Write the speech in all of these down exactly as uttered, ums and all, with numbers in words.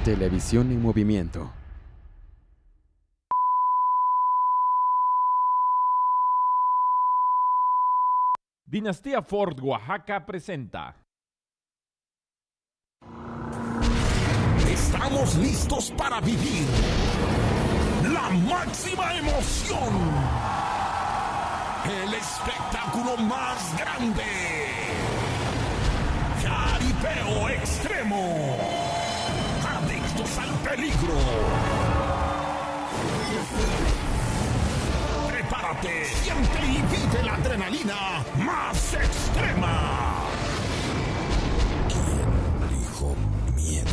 Televisión en movimiento. Dinastía Ford Oaxaca presenta. Estamos listos para vivir la máxima emoción. El espectáculo más grande. Jaripeo extremo. Adictos al peligro. Prepárate, siente y vive la adrenalina más extrema. ¿Quién dijo miedo?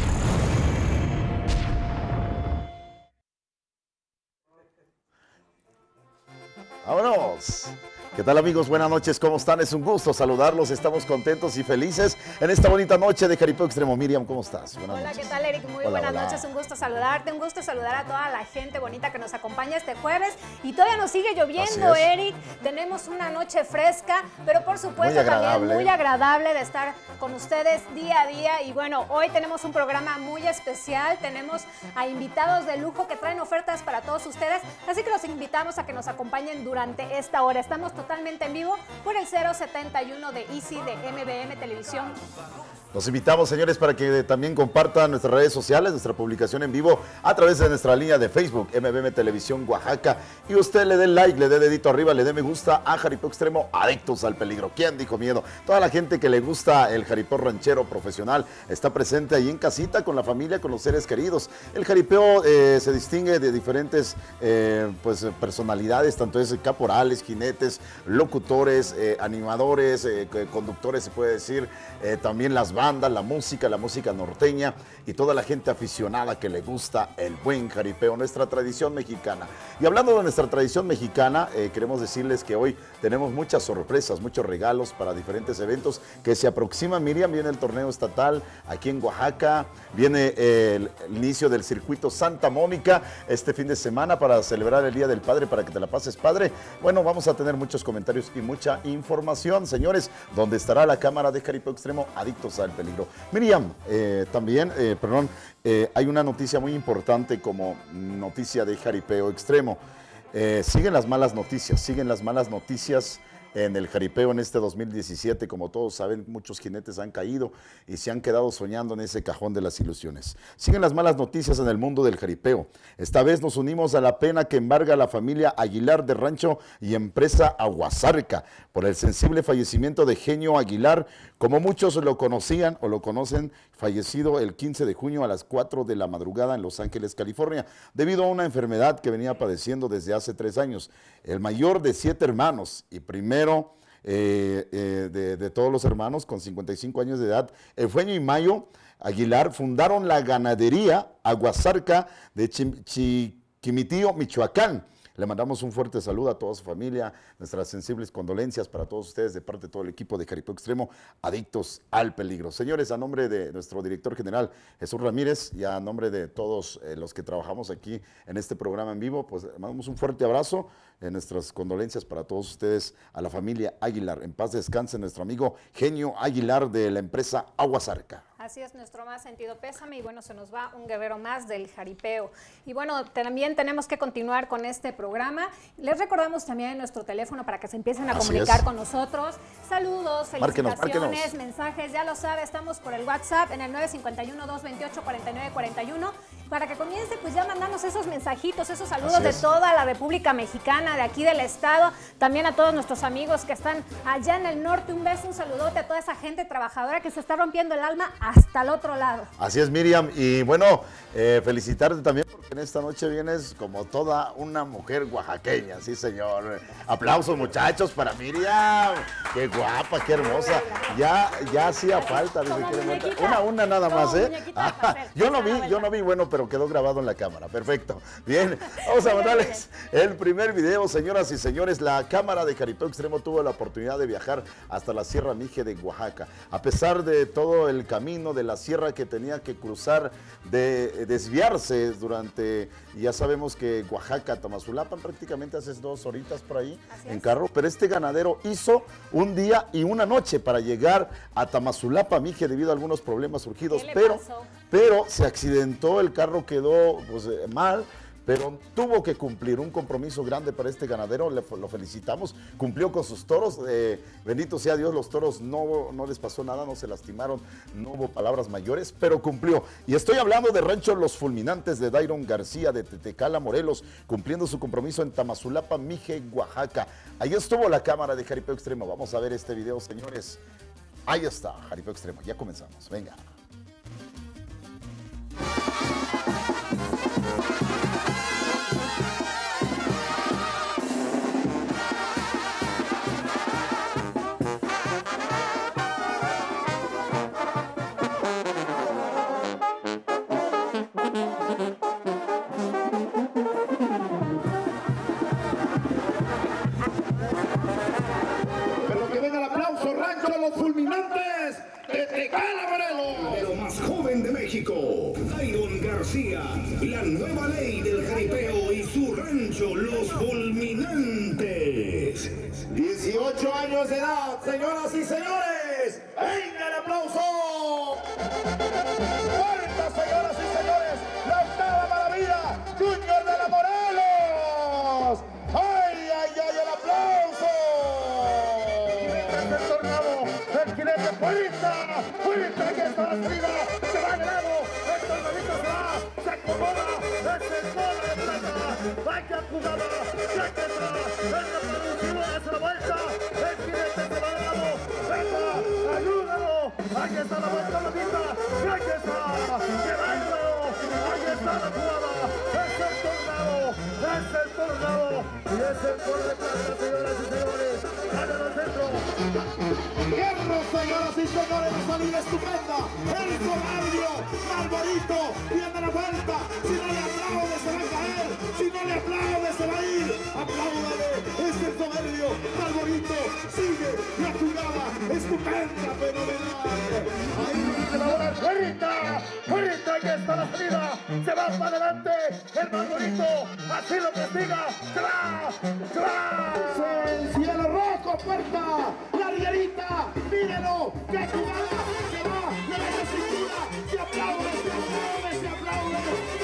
¡Vámonos! ¿Qué tal, amigos? Buenas noches, ¿cómo están? Es un gusto saludarlos, estamos contentos y felices en esta bonita noche de Jaripeo Extremo. Miriam, ¿cómo estás? Buenas hola, noches. ¿Qué tal, Eric? Muy hola, buenas hola. noches, un gusto saludarte, un gusto saludar a toda la gente bonita que nos acompaña este jueves. Y todavía nos sigue lloviendo, Eric, tenemos una noche fresca, pero por supuesto muy también muy agradable de estar con ustedes día a día. Y bueno, hoy tenemos un programa muy especial, tenemos a invitados de lujo que traen ofertas para todos ustedes, así que los invitamos a que nos acompañen durante esta hora. Estamos totalmente en vivo por el cero setenta y uno de Easy de M B M Televisión. Los invitamos, señores, para que también compartan nuestras redes sociales, nuestra publicación en vivo a través de nuestra línea de Facebook, M B M Televisión Oaxaca. Y usted le dé like, le dé dedito arriba, le dé me gusta a Jaripeo Extremo, Adictos al Peligro. ¿Quién dijo miedo? Toda la gente que le gusta el jaripeo ranchero profesional está presente ahí en casita con la familia, con los seres queridos. El jaripeo eh, se distingue de diferentes eh, pues, personalidades, tanto es caporales, jinetes, locutores, eh, animadores, eh, conductores, se puede decir, eh, también las bandas. La música, la música norteña y toda la gente aficionada que le gusta el buen jaripeo, nuestra tradición mexicana. Y hablando de nuestra tradición mexicana, eh, queremos decirles que hoy tenemos muchas sorpresas, muchos regalos para diferentes eventos que se aproximan. Miriam, viene el torneo estatal aquí en Oaxaca, viene el, el inicio del circuito Santa Mónica este fin de semana para celebrar el Día del Padre, para que te la pases padre. Bueno, vamos a tener muchos comentarios y mucha información, señores, donde estará la cámara de Jaripeo Extremo, Adictos al Peligro. Miriam, eh, también, eh, perdón, eh, hay una noticia muy importante como noticia de Jaripeo Extremo. Eh, siguen las malas noticias, siguen las malas noticias en el jaripeo en este dos mil diecisiete. Como todos saben, muchos jinetes han caído y se han quedado soñando en ese cajón de las ilusiones. Siguen las malas noticias en el mundo del jaripeo. Esta vez nos unimos a la pena que embarga a la familia Aguilar de Rancho y Empresa Aguasarca por el sensible fallecimiento de Genio Aguilar, como muchos lo conocían o lo conocen, fallecido el quince de junio a las cuatro de la madrugada en Los Ángeles, California, debido a una enfermedad que venía padeciendo desde hace tres años. El mayor de siete hermanos y primero Eh, eh, de, de todos los hermanos, con cincuenta y cinco años de edad, Eugenio y Mayo Aguilar fundaron la ganadería Aguasarca de Chiquimitío, Michoacán. Le mandamos un fuerte saludo a toda su familia, nuestras sensibles condolencias para todos ustedes de parte de todo el equipo de Jaripeo Extremo, Adictos al Peligro. Señores, a nombre de nuestro director general Jesús Ramírez y a nombre de todos eh, los que trabajamos aquí en este programa en vivo, pues mandamos un fuerte abrazo, eh, nuestras condolencias para todos ustedes, a la familia Aguilar. En paz descanse nuestro amigo Genio Aguilar de la empresa Aguasarca. Así es, nuestro más sentido pésame y bueno, se nos va un guerrero más del jaripeo. Y bueno, también tenemos que continuar con este programa. Les recordamos también nuestro teléfono para que se empiecen a Así comunicar es. con nosotros. Saludos, felicitaciones, márquenos, márquenos. mensajes, ya lo sabe, estamos por el WhatsApp en el nueve cinco uno, dos dos ocho, cuatro nueve cuatro uno para que comience pues ya mandarnos esos mensajitos, esos saludos de toda la República Mexicana, de aquí del estado, también a todos nuestros amigos que están allá en el norte. Un beso, un saludote a toda esa gente trabajadora que se está rompiendo el alma hasta el otro lado. Así es, Miriam, y bueno, eh, felicitarte también porque en esta noche vienes como toda una mujer oaxaqueña, sí señor. Aplausos, muchachos, para Miriam, qué guapa, qué hermosa, ya, ya hacía falta, dice que una, una nada más, ¿eh? Ah, yo no vi, yo no vi, bueno, pero quedó grabado en la cámara. Perfecto. Bien, vamos a mandarles el primer video, señoras y señores. La cámara de Jaripeo Extremo tuvo la oportunidad de viajar hasta la Sierra Mije de Oaxaca. A pesar de todo el camino de la sierra que tenía que cruzar, de desviarse durante, ya sabemos que Oaxaca, Tamazulapan, prácticamente hace dos horitas por ahí en carro, pero este ganadero hizo un día y una noche para llegar a Tamazulapa, Mije, debido a algunos problemas surgidos, pero, pero se accidentó, el carro quedó pues, mal, pero tuvo que cumplir un compromiso grande para este ganadero. Le, lo felicitamos, cumplió con sus toros, eh, bendito sea Dios, los toros no, no les pasó nada, no se lastimaron, no hubo palabras mayores, pero cumplió. Y estoy hablando de Rancho Los Fulminantes de Dairon García de Tetecala, Morelos, cumpliendo su compromiso en Tamazulapa, Mije, Oaxaca. Ahí estuvo la cámara de Jaripeo Extremo. Vamos a ver este video, señores. Ahí está, Jaripeo Extremo, ya comenzamos, venga. Dairon García, la nueva ley del jaripeo y su rancho Los Fulminantes. dieciocho años de edad, señoras y señores. ¡Venga el aplauso! ¡Fuerza, señoras y señores! ¡La octava maravilla! ¡Junior de la Morelos! ¡Ay, ay, ay! ¡El aplauso! ¡Mientras el tornado! ¡El jinete fuerza! ¡Fuerza! ¡Que está la salida! ¡Se va de lado! ¡El tornadito se va! ¡Se acomoda! ¡Es el gol de plata! ¡Vaya jugada! ¡Ya que está! ¡El reproducido hace la vuelta! ¡El jinete se va de lado! ¡Venga! ¡Ayúdalo! ¡Ahí está la vuelta, Lolita! ¡Ya que está! ¡Que bárbaro! ¡Ahí está la jugada! ¡Es el tornado! ¡Es el tornado! ¡Y es el gol de plata, señoras y señores! ¡Háganlo al centro! ¡Hierro, señoras y señores! ¡La salida estupenda! ¡El soberbio! ¡Marborito! ¡Viene la vuelta! ¡Si no le aplaude se va a caer! ¡Si no le aplaude se va a ir! ¡Apláudale! ¡Es el soberbio! ¡Marborito! ¡Sigue la jugada! ¡Estupenda! ¡Fenomenal! ¡Ahí viene la bola! ¡Fuerita! ¡Fuerita! ¡Ahí está la salida! ¡Se va para adelante! ¡El Marborito! ¡Así lo castiga! ¡Se va! ¡Se va! ¡El cielo rojo! ¡Puerta! ¡La rierita! ¡Mírenlo! ¡Qué jugada! ¡Se va! ¡Le da la cintura! ¡Se aplaude! ¡Se aplaude! ¡Se aplaude!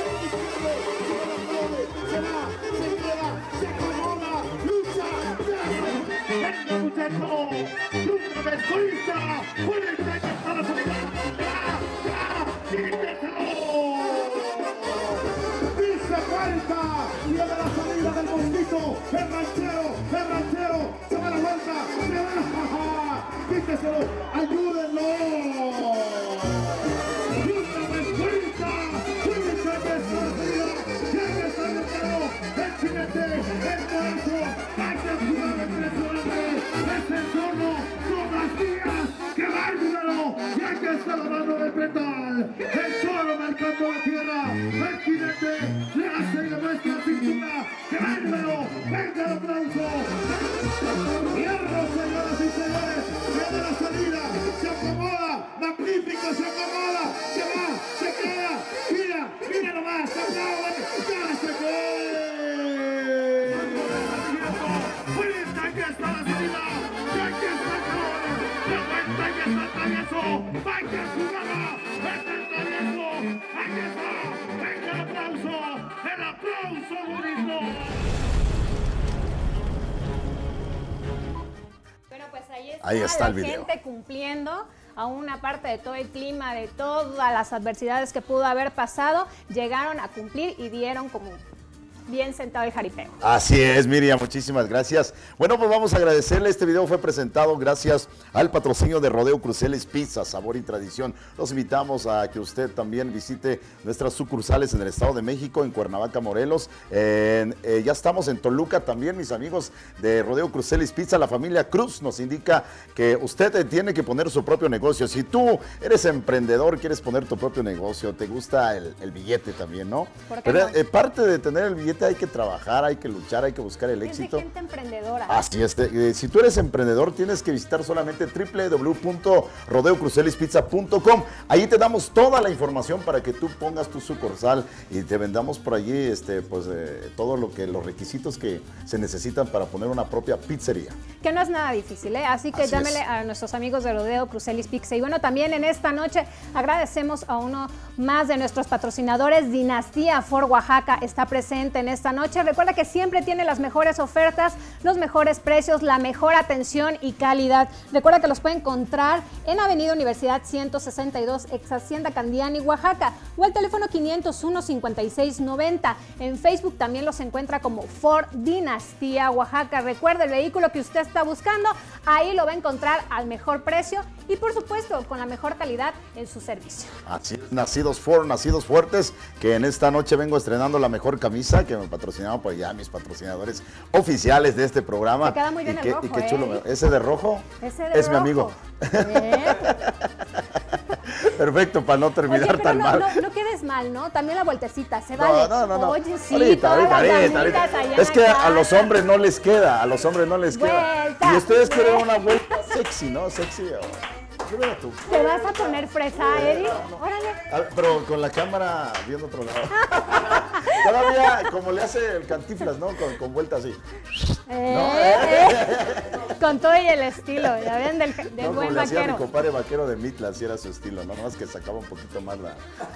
¡Se va! ¡Se queda! ¡Se acomoda! ¡Lucha! ¡Venga, muchacho! ¡Lucha de fuerza! ¡Fuerza! ¡Que está la salida! ¡Ya! ¡Ya! ¡Quítetelo! ¡Dice vuelta! ¡Viene la salida del mosquito! ¡El ranchero! ¡El ranchero! ¡Se va a la vuelta! ¡Se va! ¡Quíteselo! ¡Ayúdenlo! ¡Lucha de fuerza! ¡Fuerza que está la salida! ¡Ya que está el ranchero! ¡El jinete! ¡El corazo! ¡Hay que jugar entre su hombre! ¡Es el zorro! ¡Son las días! ¡Qué bárbaro! ¡Ya que está la mano del petal! ¡El zorro marcando la tierra! ¡El jinete le hace y le muestra la cintura! ¡Qué bárbaro! ¡Venga el aplauso! ¡Hierro, señoras y señores! ¡Viene la salida! ¡Se acomoda! ¡Magnífico! ¡Se acomoda! ¡Se va! ¡Se queda! ¡Mira! ¡Mira nomás! ¡Se aplaude! ¡Ya se fue! ¡Fuerza que está la salida! ¡Ya que está el gol! ¡La vuelta que está el travieso! ¡Vaya jugada! ¡Es el travieso! ¡Ahí está! ¡Venga el aplauso! ¡El aplauso bonito! Bueno, pues ahí está, ahí está el la video. gente cumpliendo a una parte de todo el clima, de todas las adversidades que pudo haber pasado, llegaron a cumplir y dieron como bien sentado el jaripeo. Así es, Miriam, muchísimas gracias. Bueno, pues vamos a agradecerle. Este video fue presentado gracias al patrocinio de Rodeo Cruceles Pizza, sabor y tradición. Los invitamos a que usted también visite nuestras sucursales en el Estado de México, en Cuernavaca, Morelos. En, eh, ya estamos en Toluca también, mis amigos de Rodeo Cruceles Pizza. La familia Cruz nos indica que usted tiene que poner su propio negocio. Si tú eres emprendedor, quieres poner tu propio negocio, te gusta el, el billete también, ¿no? Pero no? Eh, parte de tener el billete hay que trabajar, hay que luchar, hay que buscar el éxito. Es de gente emprendedora. Así es. Eh, si tú eres emprendedor, tienes que visitar solamente doble u doble u doble u punto rodeo cruceles pizza punto com. Ahí te damos toda la información para que tú pongas tu sucursal y te vendamos por allí este, pues, eh, todo lo que, los requisitos que se necesitan para poner una propia pizzería. Que no es nada difícil, ¿eh? Así que Así llámele es. a nuestros amigos de Rodeo Cruceles Pizza. Y bueno, también en esta noche agradecemos a uno más de nuestros patrocinadores. Dinastía Ford Oaxaca está presente en esta noche. Recuerda que siempre tiene las mejores ofertas, los mejores precios, la mejor atención y calidad. Recuerda que los puede encontrar en Avenida Universidad ciento sesenta y dos, ex Hacienda Candiani, Oaxaca, o al teléfono quinientos uno, cincuenta y seis noventa. En Facebook también los encuentra como Ford Dinastía Oaxaca. Recuerda, el vehículo que usted está buscando, ahí lo va a encontrar al mejor precio y por supuesto con la mejor calidad en su servicio. Así es, nacidos Ford, nacidos fuertes, que en esta noche vengo estrenando la mejor camisa que me patrocinaron por allá mis patrocinadores oficiales de este programa. Te queda muy bien y el qué, rojo, y qué ¿eh? chulo. ¿Ese de rojo? Ese de es rojo. mi amigo. Bien. Perfecto, para no terminar Oye, pero tan no, mal. No, no quedes mal, ¿no? También la vueltecita, se No, vale. no, no, no. Oye, sí, ahorita, ahorita, ahorita, ahorita. allá en Es que la a los casa. hombres no les queda, a los hombres no les queda. Vuelta, Y ustedes vuelta. quieren una vuelta sexy, ¿no? Sexy. Oh. Primero tú. ¿Te vas a poner fresa, Eddie? Órale. A ver, pero con la cámara viendo otro lado. Todavía, como le hace el Cantinflas, ¿no? Con, con vuelta así. Eh, ¿No? eh. Con todo y el estilo, ya ven, del, del No, como buen le hacía mi vaquero. compadre vaquero de Mitla, así era su estilo, ¿no? Más que sacaba un poquito más la...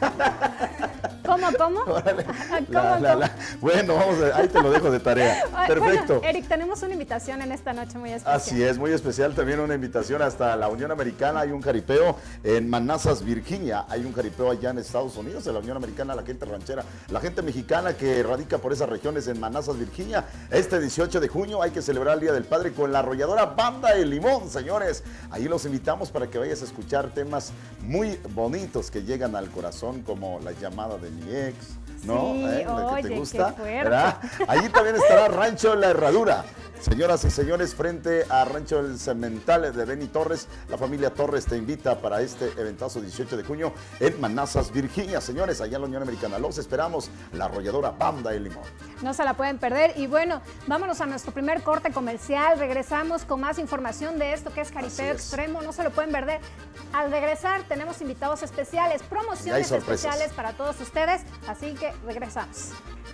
¿Cómo, cómo? Órale, ¿Cómo, la, la, cómo? la. Bueno, vamos a, ahí te lo dejo de tarea. Ay, Perfecto. Bueno, Eric, tenemos una invitación en esta noche muy especial. Así es, muy especial también una invitación hasta la Unión Americana. Hay un jaripeo en Manassas, Virginia. Hay un jaripeo allá en Estados Unidos, en la Unión Americana, la gente ranchera, la gente mexicana que radica por esas regiones en Manassas, Virginia. Este dieciocho de junio hay que celebrar el Día del Padre con la arrolladora Banda El Limón, señores. Ahí los invitamos para que vayas a escuchar temas muy bonitos que llegan al corazón, como La llamada de mi ex, ¿no? Sí, ¿Eh? La que oye, te qué gusta, fuerte. ¿verdad? Allí también estará Rancho La Herradura. Señoras y señores, frente a Rancho El Cemental de Benny Torres, la familia Torres te invita para este eventazo dieciocho de junio en Manassas, Virginia. Señores, allá en la Unión Americana, los esperamos, la arrolladora Banda El Limón. No se la pueden perder. Y bueno, vámonos a nuestro primer corte comercial. Regresamos con más información de esto que es Jaripeo es. Extremo. No se lo pueden perder. Al regresar tenemos invitados especiales, promociones sorpresas. especiales para todos ustedes. Así que regresamos.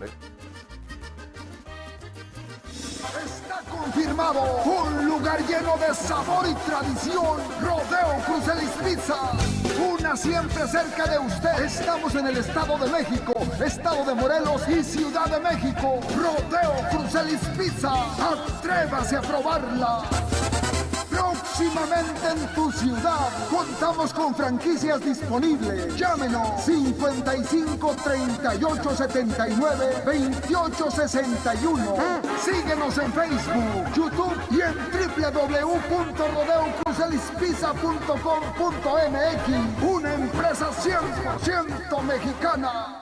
Está confirmado, un lugar lleno de sabor y tradición, Rodeo Cruceles Pizza, una siempre cerca de usted. Estamos en el Estado de México, Estado de Morelos y Ciudad de México. Rodeo Cruceles Pizza, atrévase a probarla. Próximamente en tu ciudad, contamos con franquicias disponibles. Llámenos cincuenta y cinco, treinta y ocho, setenta y nueve, veintiocho sesenta y uno. Síguenos en Facebook, YouTube y en doble u doble u doble u punto rodeo cruceles pizza punto com punto m x. Una empresa cien por ciento mexicana.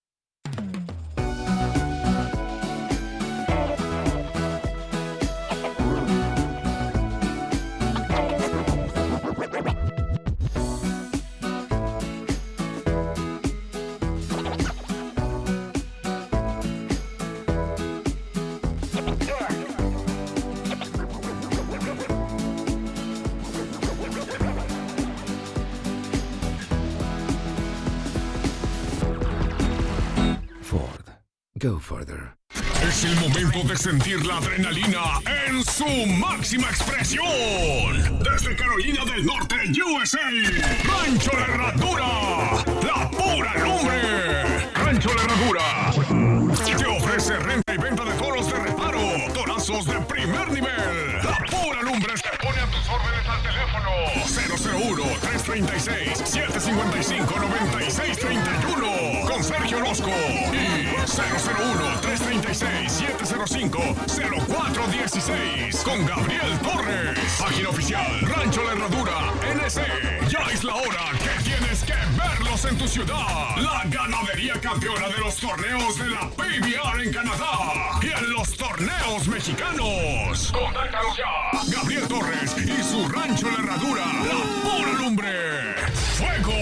Ford. Go further. Es el momento de sentir la adrenalina en su máxima expresión. Desde Carolina del Norte, U S A, Rancho La Herradura, la pura lumbre. Rancho La Herradura te ofrece renta y venta de toros de reparo, torazos de primer nivel. La pura lumbre se pone a tus órdenes al teléfono cero cero uno, tres tres seis, siete cinco cinco, nueve seis tres uno. Con Sergio Orozco. Y cero cero uno, tres tres seis, siete cero cinco, cero cuatro uno seis con Gabriel Torres. Página oficial Rancho La Herradura N S. Ya es la hora que tienes que verlos en tu ciudad. La ganadería campeona de los torneos de la P B R en Canadá y en los torneos mexicanos. Contáctanos ya. Gabriel Torres y su Rancho La Herradura. La pura lumbre. ¡Fuego!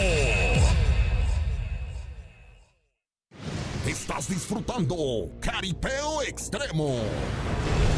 Estás disfrutando Jaripeo Extremo.